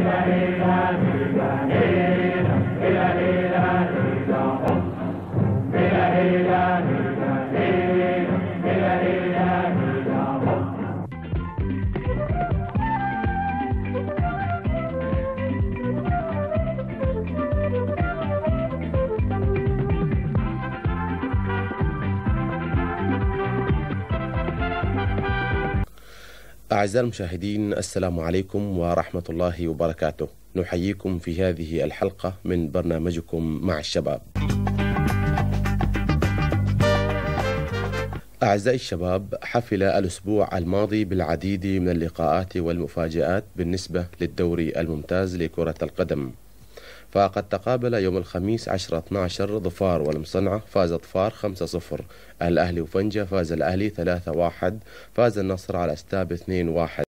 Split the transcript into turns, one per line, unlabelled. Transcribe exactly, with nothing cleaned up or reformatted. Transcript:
أعزائي المشاهدين، السلام عليكم ورحمة الله وبركاته. نحييكم في هذه الحلقة من برنامجكم مع الشباب. أعزائي الشباب، حفل الأسبوع الماضي بالعديد من اللقاءات والمفاجآت بالنسبة للدوري الممتاز لكرة القدم، فقد تقابل يوم الخميس عشرة اثني عشر ظفار والمصنعة. فاز ظفار خمسة صفر، الأهلي وفنجة فاز الأهلي ثلاثة واحد، فاز النصر على استاب اثنين واحد.